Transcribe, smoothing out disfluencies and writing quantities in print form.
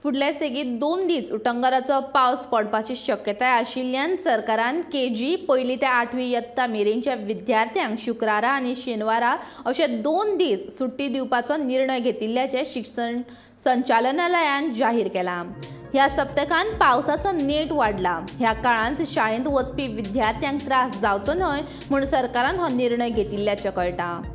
फुडले सेगीत 2 दीस उटंगराचो पावस पडपाची शक्यताय आशिल्ल्यान सरकारान केजी पयली ते 8वी इयत्ता मेरेनच्या विद्यार्थ्यांक शुक्रारा आनी शेनवारा अशे 2 दीस सुट्टी दिवपाचो निर्णय घेतिल्ल्याचे शिक्षण संचालनालयान जाहीर केला। ह्या सप्तकान पावसाचो नेट वाडला। ह्या काळांत शाळेंत वचपी विद्यार्थ्यांक त्रास जावचो न्हय म्हूण सरकारान हो निर्णय घेतिल्ल्याचे कळटा।